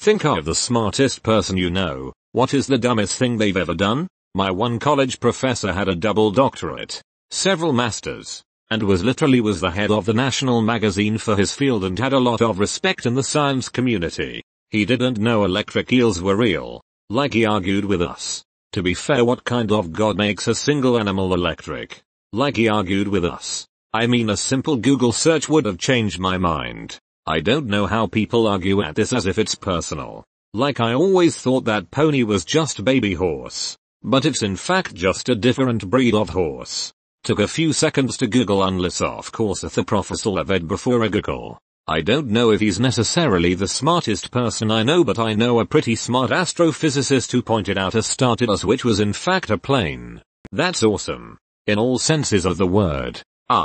Think of the smartest person you know. What is the dumbest thing they've ever done? My one college professor had a double doctorate, several masters, and was the head of the national magazine for his field and had a lot of respect in the science community. He didn't know electric eels were real. Like he argued with us. To be fair, what kind of god makes a single animal electric? Like he argued with us. I mean, a simple Google search would have changed my mind. I don't know how people argue at this as if it's personal. Like I always thought that pony was just baby horse. But it's in fact just a different breed of horse. Took a few seconds to Google unless of course the professor have read before a Google. I don't know if he's necessarily the smartest person I know, but I know a pretty smart astrophysicist who pointed out a star to us which was in fact a plane. That's awesome. In all senses of the word.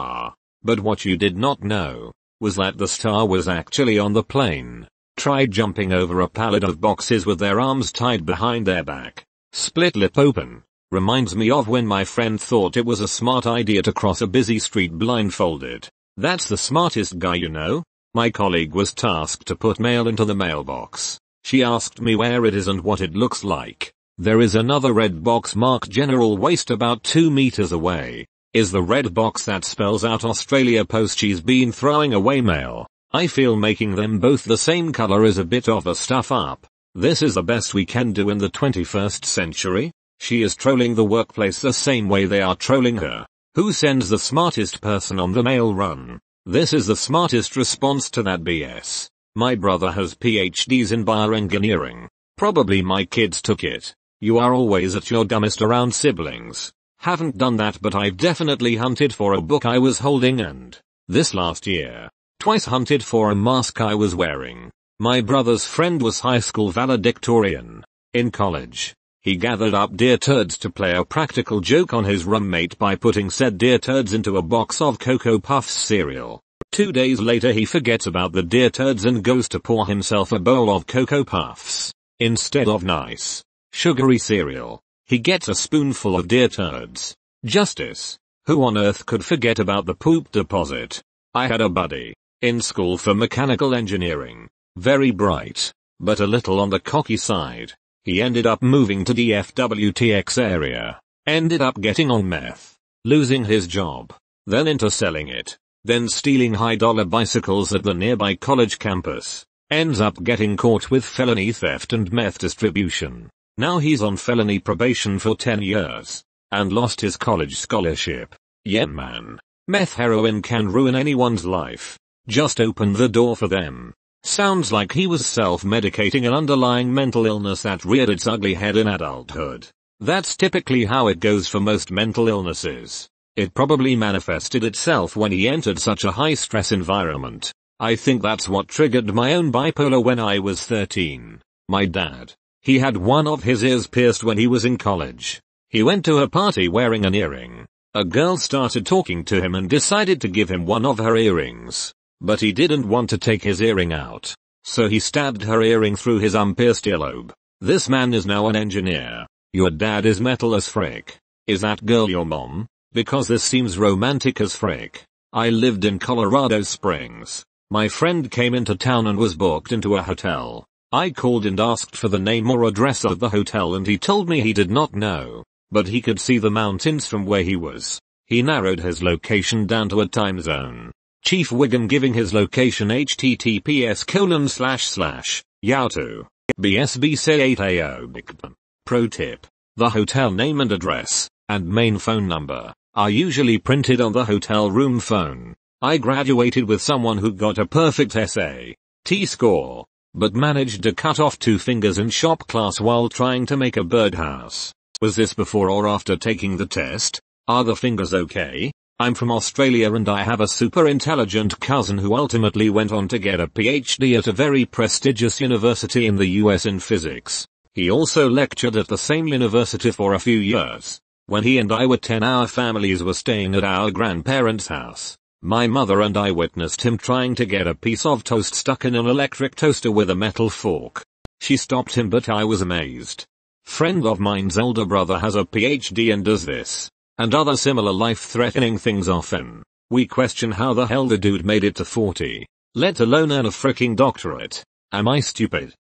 But what you did not know was that the star was actually on the plane. Tried jumping over a pallet of boxes with their arms tied behind their back. Split lip open. Reminds me of when my friend thought it was a smart idea to cross a busy street blindfolded. That's the smartest guy you know. My colleague was tasked to put mail into the mailbox. She asked me where it is and what it looks like. There is another red box marked General Waste about 2 meters away. Is the red box that spells out Australia Post. She's been throwing away mail. I feel making them both the same color is a bit of a stuff up. This is the best we can do in the 21st century. She is trolling the workplace the same way they are trolling her. Who sends the smartest person on the mail run? This is the smartest response to that BS. My brother has PhDs in bioengineering. Probably my kids took it. You are always at your dumbest around siblings. Haven't done that, but I've definitely hunted for a book I was holding, and this last year, twice hunted for a mask I was wearing. My brother's friend was high school valedictorian. In college, he gathered up deer turds to play a practical joke on his roommate by putting said deer turds into a box of Cocoa Puffs cereal. 2 days later he forgets about the deer turds and goes to pour himself a bowl of Cocoa Puffs. Instead of nice, sugary cereal, he gets a spoonful of deer turds. Justice. Who on earth could forget about the poop deposit? I had a buddy in school for mechanical engineering. Very bright, but a little on the cocky side. He ended up moving to the FWTX area. Ended up getting on meth. Losing his job. Then into selling it. Then stealing high-dollar bicycles at the nearby college campus. Ends up getting caught with felony theft and meth distribution. Now he's on felony probation for 10 years. And lost his college scholarship. Yeah man. Meth heroin can ruin anyone's life. Just open the door for them. Sounds like he was self-medicating an underlying mental illness that reared its ugly head in adulthood. That's typically how it goes for most mental illnesses. It probably manifested itself when he entered such a high-stress environment. I think that's what triggered my own bipolar when I was 13. My dad. He had one of his ears pierced when he was in college. He went to a party wearing an earring. A girl started talking to him and decided to give him one of her earrings. But he didn't want to take his earring out. So he stabbed her earring through his unpierced earlobe. This man is now an engineer. Your dad is metal as frick. Is that girl your mom? Because this seems romantic as frick. I lived in Colorado Springs. My friend came into town and was booked into a hotel. I called and asked for the name or address of the hotel and he told me he did not know. But he could see the mountains from where he was. He narrowed his location down to a time zone. Chief Wiggum giving his location https:// BSB say 8AO. Pro tip. The hotel name and address, and main phone number, are usually printed on the hotel room phone. I graduated with someone who got a perfect SAT score, but managed to cut off 2 fingers in shop class while trying to make a birdhouse. Was this before or after taking the test? Are the fingers okay? I'm from Australia and I have a super intelligent cousin who ultimately went on to get a PhD at a very prestigious university in the US in physics. He also lectured at the same university for a few years. When he and I were 10, our families were staying at our grandparents' house. My mother and I witnessed him trying to get a piece of toast stuck in an electric toaster with a metal fork. She stopped him, but I was amazed. Friend of mine's older brother has a PhD and does this and other similar life-threatening things often. We question how the hell the dude made it to 40, let alone earn a freaking doctorate. Am I stupid?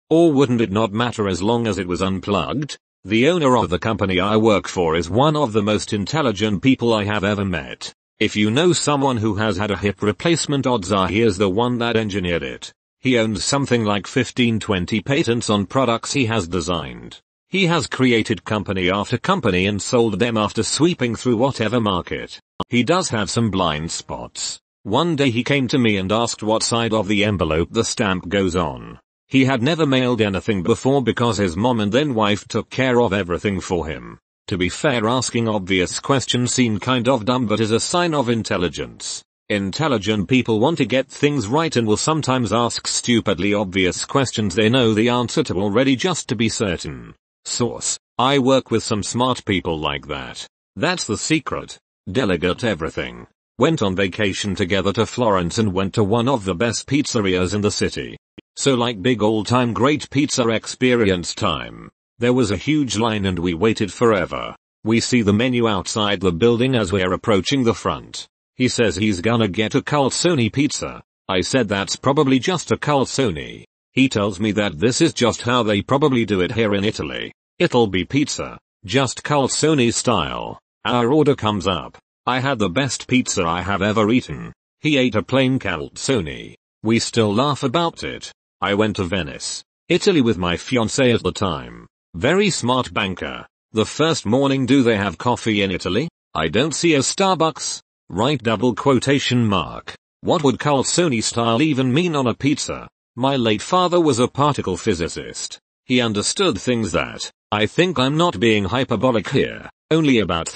Or wouldn't it not matter as long as it was unplugged? The owner of the company I work for is one of the most intelligent people I have ever met. If you know someone who has had a hip replacement, odds are he is the one that engineered it. He owns something like 15-20 patents on products he has designed. He has created company after company and sold them after sweeping through whatever market. He does have some blind spots. One day he came to me and asked what side of the envelope the stamp goes on. He had never mailed anything before because his mom and then wife took care of everything for him. To be fair, asking obvious questions seem kind of dumb but is a sign of intelligence. Intelligent people want to get things right and will sometimes ask stupidly obvious questions they know the answer to already just to be certain. Source: I work with some smart people like that. That's the secret. Delegate everything. Went on vacation together to Florence and went to one of the best pizzerias in the city. So like big all-time great pizza experience time. There was a huge line and we waited forever. We see the menu outside the building as we're approaching the front. He says he's gonna get a calzone pizza. I said that's probably just a calzone. He tells me that this is just how they probably do it here in Italy. It'll be pizza, just calzone style. Our order comes up. I had the best pizza I have ever eaten. He ate a plain calzone. We still laugh about it. I went to Venice, Italy with my fiancée at the time. Very smart banker. The first morning, do they have coffee in Italy? I don't see a Starbucks. Right, double quotation mark. What would calzone style even mean on a pizza? My late father was a particle physicist. He understood things that, I think I'm not being hyperbolic here, only about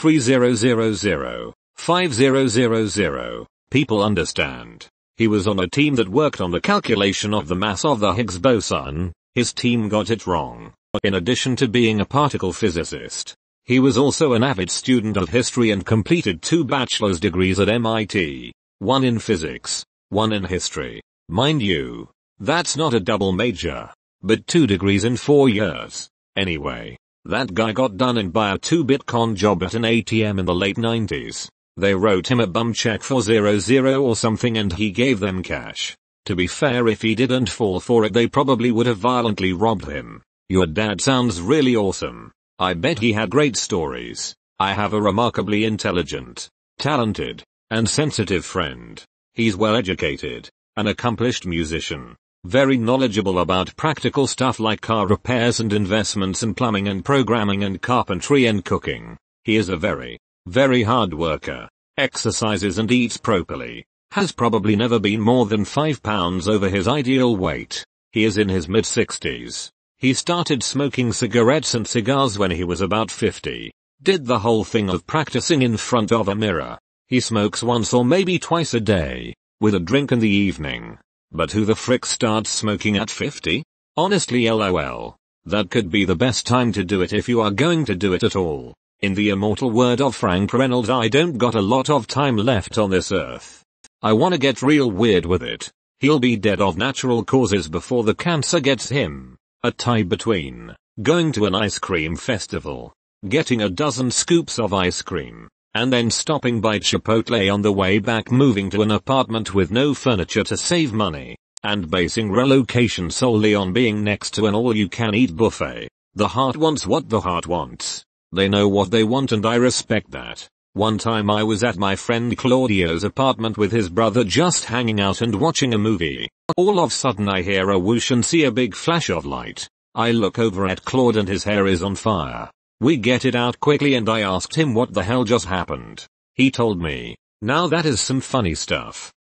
3,000,000,50,000 people understand. He was on a team that worked on the calculation of the mass of the Higgs boson. His team got it wrong. In addition to being a particle physicist, he was also an avid student of history and completed 2 bachelor's degrees at MIT. One in physics, one in history. Mind you, that's not a double major, but 2 degrees in 4 years. Anyway, that guy got done in by a 2-bit con job at an ATM in the late 90s. They wrote him a bum check for 00 or something and he gave them cash. To be fair, if he didn't fall for it they probably would have violently robbed him. Your dad sounds really awesome. I bet he had great stories. I have a remarkably intelligent, talented, and sensitive friend. He's well educated, an accomplished musician, very knowledgeable about practical stuff like car repairs and investments and plumbing and programming and carpentry and cooking. He is a very, very hard worker, exercises and eats properly, has probably never been more than 5 pounds over his ideal weight. He is in his mid-60s. He started smoking cigarettes and cigars when he was about 50. Did the whole thing of practicing in front of a mirror. He smokes once or maybe twice a day, with a drink in the evening. But who the frick starts smoking at 50? Honestly, lol. That could be the best time to do it if you are going to do it at all. In the immortal word of Frank Reynolds, I don't got a lot of time left on this earth. I wanna get real weird with it. He'll be dead of natural causes before the cancer gets him. A tie between going to an ice cream festival, getting a dozen scoops of ice cream, and then stopping by Chipotle on the way back, moving to an apartment with no furniture to save money, and basing relocation solely on being next to an all-you-can-eat buffet. The heart wants what the heart wants. They know what they want and I respect that. One time I was at my friend Claudio's apartment with his brother just hanging out and watching a movie. All of a sudden I hear a whoosh and see a big flash of light. I look over at Claude and his hair is on fire. We get it out quickly and I asked him what the hell just happened. He told me. Now that is some funny stuff.